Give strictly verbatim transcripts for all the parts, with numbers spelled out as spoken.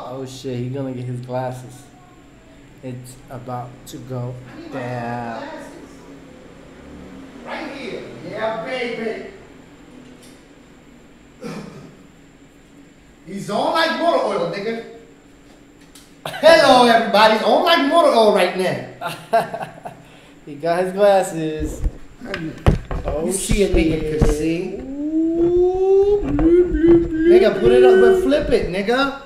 Oh shit, he's gonna get his glasses. It's about to go down. Right here. Yeah, baby. He's on like motor oil, nigga. Hello, everybody. He's on like motor oil right now. He got his glasses. Oh, You see a nigga shit. can see. Nigga, put it up and flip it, nigga.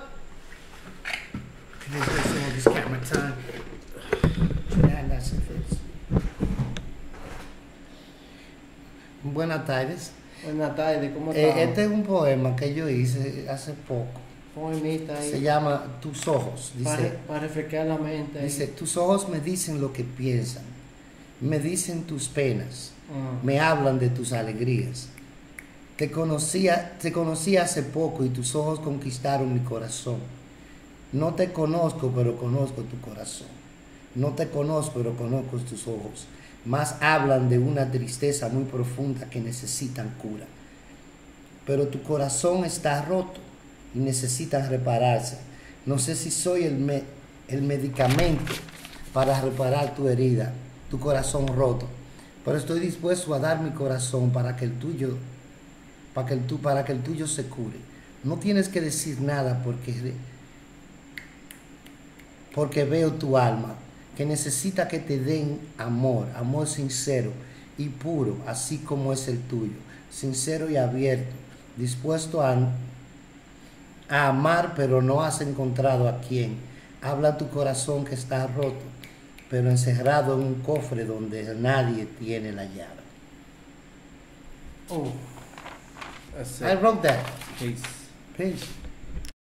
This is all this camera time. Nah, that's it first. Buenas tardes. Buenas tardes, ¿cómo Eh, estás? este es un poema que yo hice hace poco. Poemita ahí. Se llama Tus ojos. para, Dice, para refrescar la mente. ahí. dice, tus ojos me dicen lo que piensan, me dicen tus penas, Mm. me hablan de tus alegrías. Te conocía, te conocí hace poco y tus ojos conquistaron mi corazón. No te conozco, pero conozco tu corazón. No te conozco, pero conozco tus ojos. Más hablan de una tristeza muy profunda que necesitan cura. Pero tu corazón está roto y necesitan repararse. No sé si soy el, me, el medicamento para reparar tu herida, tu corazón roto. Pero estoy dispuesto a dar mi corazón para que el tuyo, para que el, tu, para que el tuyo se cure. No tienes que decir nada porque, porque veo tu alma, que necesita que te den amor, amor sincero y puro, así como es el tuyo, sincero y abierto, dispuesto a, a amar, pero no has encontrado a quién. Habla tu corazón que está roto, pero encerrado en un cofre donde nadie tiene la llave. Oh, that's I it. wrote that. Peace. Peace.